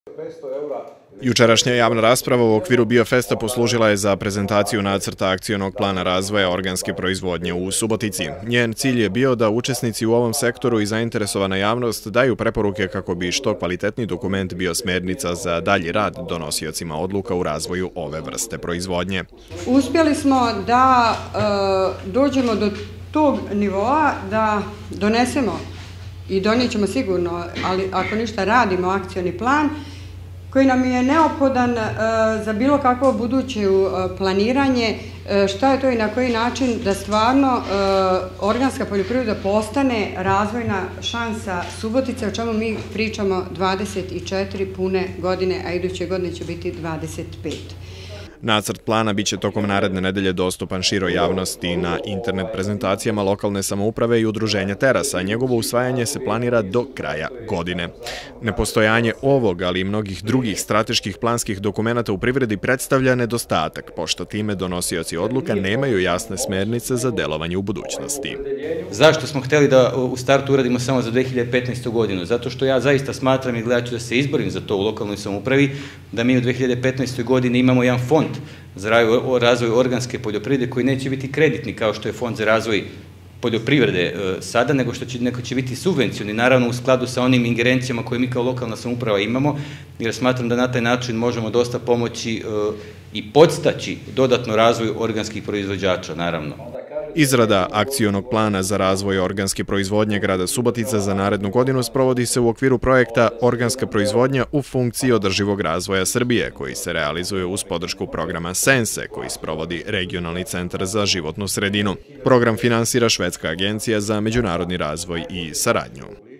Jučerašnja javna rasprava u okviru Biofesta poslužila je za prezentaciju nacrta akcionog plana razvoja organske proizvodnje u Subotici. Njen cilj je bio da učesnici u ovom sektoru i zainteresovana javnost daju preporuke kako bi što kvalitetni dokument bio smernica za dalji rad donosiocima odluka u razvoju ove vrste proizvodnje. Uspjeli smo da dođemo do tog nivoa da donesemo i donijet ćemo sigurno, ali ako ništa radimo, akcioni plan koji nam je neophodan za bilo kakvo buduće planiranje, šta je to i na koji način da stvarno organska poljoprivreda postane razvojna šansa Subotice, o čemu mi pričamo 24 pune godine, a iduće godine će biti 25. Nacrt plana biće tokom naredne nedelje dostupan široj javnosti na internet prezentacijama lokalne samouprave i udruženja Terasa. Njegovo usvajanje se planira do kraja godine. Nepostojanje ovog, ali i mnogih drugih strateških planskih dokumenata u privredi predstavlja nedostatak, pošto time donosioci odluka nemaju jasne smernice za delovanje u budućnosti. Zašto smo htjeli da u startu uradimo samo za 2015. godinu? Zato što ja zaista smatram i gledat ću da se izborim za to u lokalnoj samoupravi, da mi u 2015. godini imamo jedan fond za razvoj organske poljoprivrede koji neće biti kreditni kao što je fond za razvoj poljoprivrede sada, nego će biti subvencioni, naravno u skladu sa onim ingerencijama koje mi kao lokalna samouprava imamo, jer smatram da na taj način možemo dosta pomoći i podstaći dodatno razvoj organskih proizvođača, naravno. Izrada akcionog plana za razvoj organske proizvodnje grada Subotica za narednu godinu sprovodi se u okviru projekta Organska proizvodnja u funkciji održivog razvoja Srbije, koji se realizuje uz podršku programa SENSE, koji sprovodi Regionalni centar za životnu sredinu. Program finansira Švedska agencija za međunarodni razvoj i saradnju.